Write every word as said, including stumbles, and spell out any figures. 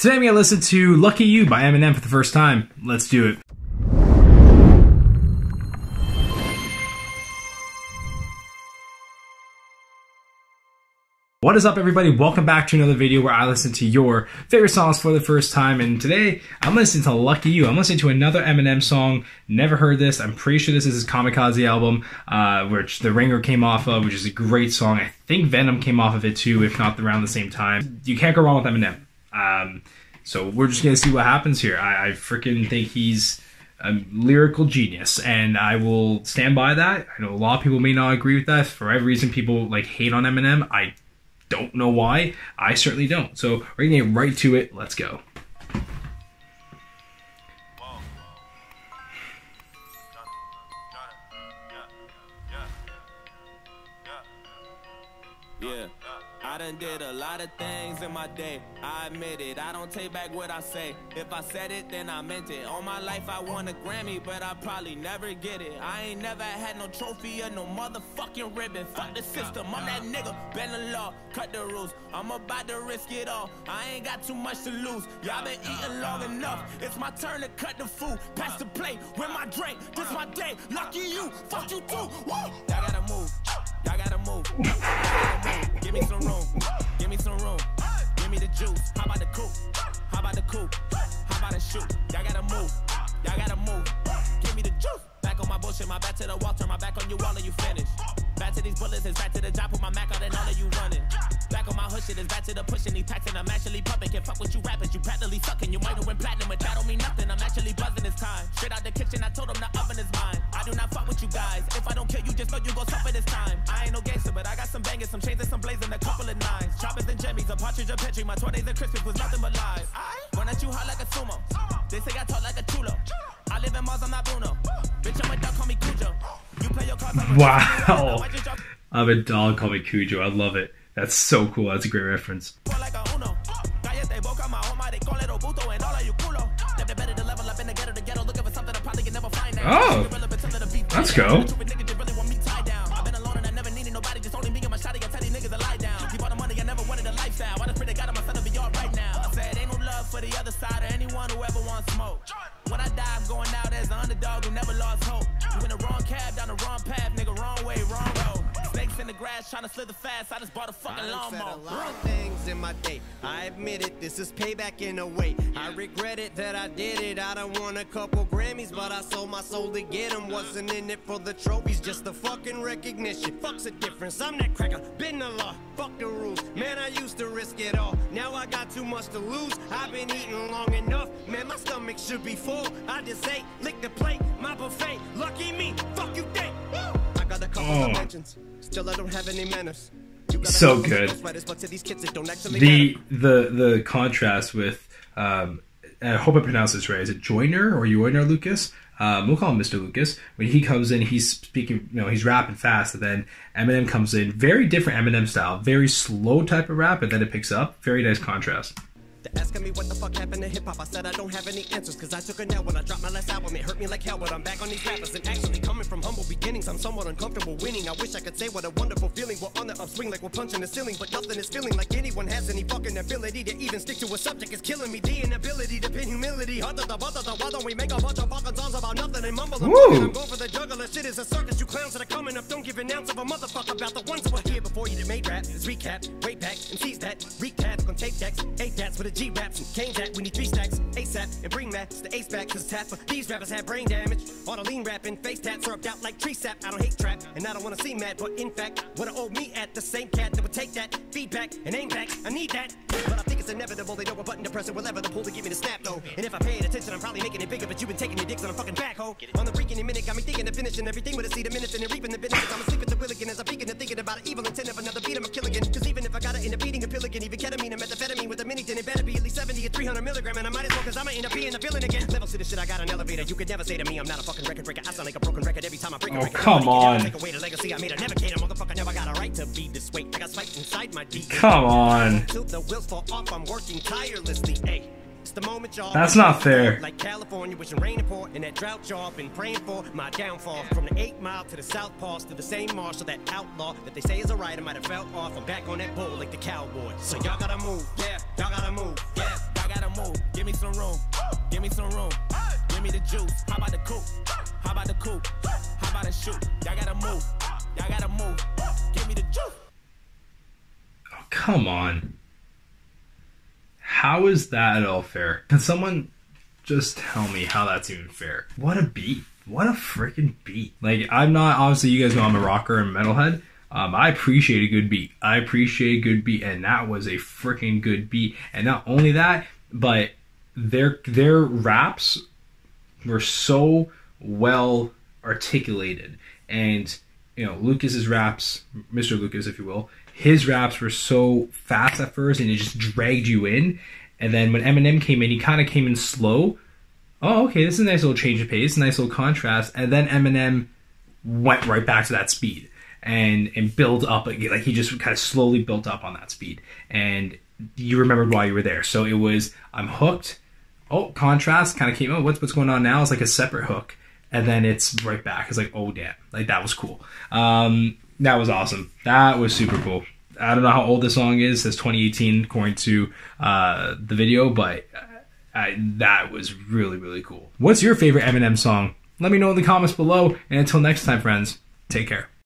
Today I'm going to listen to Lucky You by Eminem for the first time. Let's do it. What is up, everybody? Welcome back to another video where I listen to your favorite songs for the first time. And today I'm listening to Lucky You. I'm listening to another Eminem song. Never heard this. I'm pretty sure this is his Kamikaze album, uh, which The Ringer came off of, which is a great song. I think Venom came off of it too, if not around the same time. You can't go wrong with Eminem. Um, so we're just going to see what happens here. I, I freaking think he's a lyrical genius, and I will stand by that. I know a lot of people may not agree with that. For every reason people like hate on Eminem, I don't know why. I certainly don't. So we're gonna get right to it. Let's go. Yeah, I done did a lot of things in my day. I admit it, I don't take back what I say. If I said it, then I meant it. All my life I won a Grammy, but I probably never get it. I ain't never had no trophy or no motherfucking ribbon. Fuck the system, I'm that nigga. Bend the law, cut the rules. I'm about to risk it all. I ain't got too much to lose. Y'all been eating long enough. It's my turn to cut the food. Pass the plate with my drink. This my day. Lucky you, fuck you too. Woo! Y'all gotta move. Y'all gotta move. Y'all gotta move. Give me some room. Give me some room. Give me the juice. How about the coupe? How about the coupe? How about the shoot? Y'all gotta move. Y'all gotta move. Give me the juice. Back on my bullshit, my back to the wall, turn my back on you, all of you finished. Back to these bullets, it's back to the job, put my Mac out and all of you running. Back on my hood shit, it's back to the pushing, these packs and I'm actually pumping. Can't fuck with you rappers, you practically sucking. You might have went platinum, but that don't mean nothing. I'm actually buzzing this time. Straight out the kitchen, I told them the oven is mine. I do not fuck with you guys. If I don't kill you, just know you gon' suffer this time. I ain't no gangster, but I got some bangers, some chains and some blazing, a couple of nines. Choppers and jimmies, a partridge, a petri. My twenties and Christmas was nothing but lies. Run at you hot like a sumo. They say I talk like a chulo. I live in Mars, I'm not Bruno. Bitch, I'm a dog, call me Cujo. You play your cards, I'm wow. I'm a dog, call me Cujo. I love it. That's so cool. That's a great reference. Oh, let's go. For the other side of anyone who ever wants smoke. When I die, I'm going out as an underdog who never lost hope. You in the wrong cab, down the wrong path, nigga, wrong way, wrong road. Snakes in the grass, trying to slither fast. I just bought a fucking lawnmower. A lot of things in my day. I admit it, this is payback in a way. I regret it that I did it. I done won a couple Grammys, but I sold my soul to get them. Wasn't in it for the trophies, just the fucking recognition. Fuck's the difference, I'm that cracker, been the law. Fuck the rules, man, I used to risk it all. Now I got too much to lose. I've been eating long enough, man, my stomach should be full. I just ate, lick the plate, my buffet. Lucky me, fuck you think. I got a couple oh. of mentions, still I don't have any manners. So good. The the the contrast with um, I hope I pronounce this right. Is it Joyner or Joyner Lucas? Um, we'll call him Mister Lucas. When he comes in, he's speaking, you know, he's rapping fast, and then Eminem comes in. Very different Eminem style, very slow type of rap, and then it picks up. Very nice contrast. They're asking me what the fuck happened to hip-hop. I said I don't have any answers, cause I took a nap when I dropped my last album. It hurt me like hell, but I'm back on these rappers. And actually coming from humble beginnings, I'm somewhat uncomfortable winning. I wish I could say what a wonderful feeling. We're on the upswing like we're punching the ceiling, but nothing is feeling like anyone has any fucking ability to even stick to a subject. Is killing me. The inability to pin humility. Why don't we make a bunch of fucking songs about nothing and mumble? I'm going for the juggler. Shit is a circus. You clowns that are coming up. Don't give an ounce of a motherfucker about the ones that were here before you that made rap. It's recap, way back, and seize that. Recap on tape decks, eight dats with a G raps and cane jack. We need three stacks, ASAP, and bring Max the ace back. Cause tap for these rappers have brain damage. All the lean rapping, face tats syrup out like tree sap. I don't hate trap, and I don't wanna see mad, but in fact, what I owe me at the same cat that would take that feedback and aim back. I need that, but I think it's inevitable. They know a button to press it, whatever the pull to give me the snap though. And if I paid attention, I'm probably making it bigger. But you've been taking your dicks on a fucking backhoe. On the freaking minute, got me thinking of finishing everything with a seed of minutes and reaping the benefits. I'm asleep at the Willigan as I'm peeking and thinking about an evil intent of another beat. I'm a killigan. Cause even if I got it in a beating a pill again, even ketamine and methamphetamine with a mini, then it better be at least seventy or three hundred milligram. And I might as well, cause I'ma end up being a villain again. Levels to the shit, I got an elevator. You could never say to me, I'm not a fucking record breaker. I sound like a broken record every time I break a oh, record. Come on. Take away the legacy I made a navigator. Motherfucker never got a right to be this way. I got spiked inside my deep. Come on. Till the wheels fall off, I'm working tirelessly. Hey. It's the moment, y'all. That's not fair. Like California, wishing rain and pour, and that drought y'all been praying for. My downfall from the eight mile to the south pass to the same marshal, that outlaw that they say is a rider might have fell off. I'm back on that bull like the cowboy. So y'all gotta move, yeah. Y'all gotta move, yeah. Y'all gotta move. some room, give me some room, give me the juice. How about the coupe? How about the coupe? How about the shoot? Y'all gotta move, y'all gotta move. Give me the juice. Oh, come on. How is that at all fair? Can someone just tell me how that's even fair? What a beat. What a freaking beat. Like, I'm not, obviously you guys know I'm a rocker and metalhead. Um, I appreciate a good beat. I appreciate a good beat, and that was a freaking good beat. And not only that, but their their raps were so well articulated. And, you know, Lucas's raps, Mister Lucas, if you will, his raps were so fast at first, and it just dragged you in. And then when Eminem came in, he kind of came in slow. Oh, okay, this is a nice little change of pace, nice little contrast. And then Eminem went right back to that speed. And and build up, like he just kind of slowly built up on that speed, and you remembered why you were there. So it was, I'm hooked. Oh, contrast kind of came. Oh, what's what's going on now? It's like a separate hook, and then it's right back. It's like, oh damn, like that was cool. Um, that was awesome. That was super cool. I don't know how old this song is. It says twenty eighteen according to uh, the video, but I, that was really really cool. What's your favorite Eminem song? Let me know in the comments below. And until next time, friends, take care.